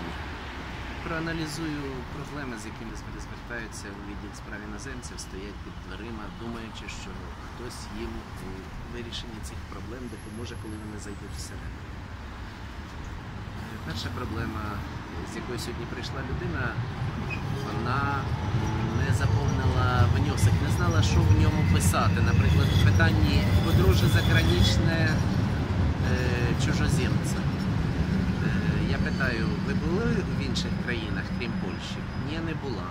питання. Проаналізую проблеми, з якими звертаються у відділ справ іноземців, стоять під дверима, думаючи, що хтось їм у вирішенні цих проблем допоможе, коли вони зайдуть всередину. Перша проблема, з якою сьогодні прийшла людина, вона не заповнила внесок, не знала, що в ньому писати. Наприклад, в питанні «Подружжя заграничне чужоземця». Я питаю, ви були в інших країнах, крім Польщі? Ні, не була.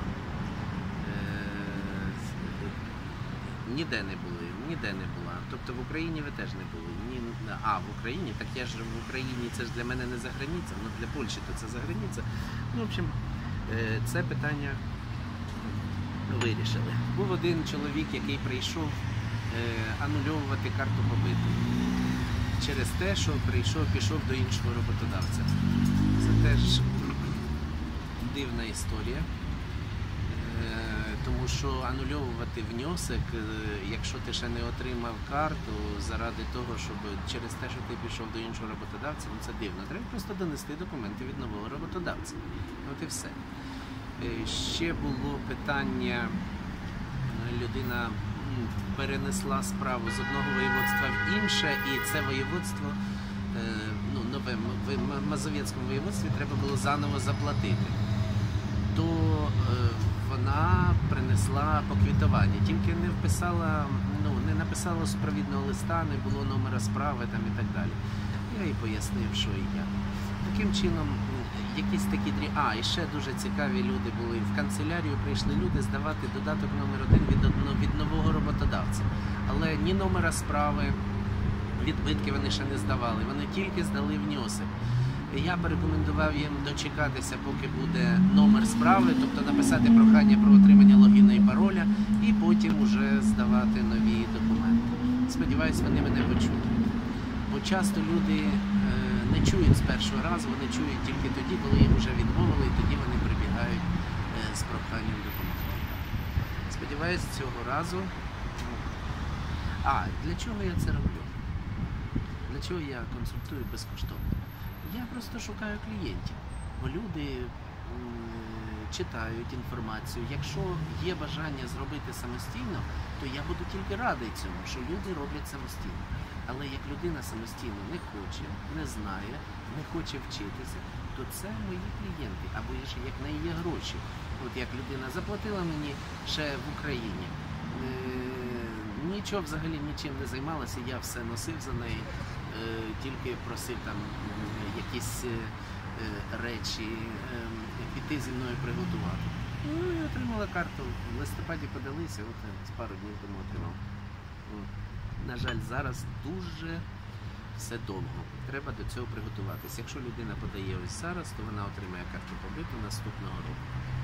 Ніде не була. Тобто в Україні ви теж не були? Ні. А, в Україні? Так я ж в Україні, це ж для мене не за границя, але для Польщі то це за границя. Ну, в общем, це питання вирішили. Був один чоловік, який прийшов анульовувати карту побиту через те, що пішов до іншого роботодавця. Це теж дивна історія, тому що анульовувати внесок, якщо ти ще не отримав карту, заради того, щоб через те, що ти пішов до іншого роботодавця, ну це дивно. Треба просто донести документи від нового роботодавця. От і все. Ще було питання, людина перенесла справу з одного воєводства в інше, і це воєводство, нове, в Мазовецькому воєводстві треба було заново заплатити. То вона принесла поквітування, тільки не вписала, не написала супровідного листа, не було номера справи там і так далі. Я їй пояснив, що і як. Таким чином, якісь такі і ще дуже цікаві люди були. В канцелярію прийшли люди здавати додаток номер 1 від нового роботодавця. Але ні номера справи, відбитки вони ще не здавали, вони тільки здали внесок. Я б рекомендував їм дочекатися, поки буде номер справи, тобто написати прохання про отримання логіна і пароля, і потім уже здавати нові документи. Сподіваюсь, вони мене почують. Бо часто люди не чують з першого разу, вони чують тільки тоді, коли їм вже відмовили, і тоді вони прибігають з проханням документів. Сподіваюсь, цього разу... для чого я це роблю? Для чого я консультую безкоштовно? Я просто шукаю клієнтів, бо люди читають інформацію. Якщо є бажання зробити самостійно, то я буду тільки радий цьому, що люди роблять самостійно. Але як людина самостійно не хоче, не знає, не хоче вчитися, то це мої клієнти, або як на її гроші. От як людина заплатила мені ще в Україні, нічого взагалі нічим не займалася, я все носив за неї, тільки просив там якісь речі піти зі мною приготувати. Ну і отримала карту. В листопаді подалися, от з пару днів тому отримав. На жаль, зараз дуже все довго. Треба до цього приготуватися. Якщо людина подає ось зараз, то вона отримає карту побиту наступного року.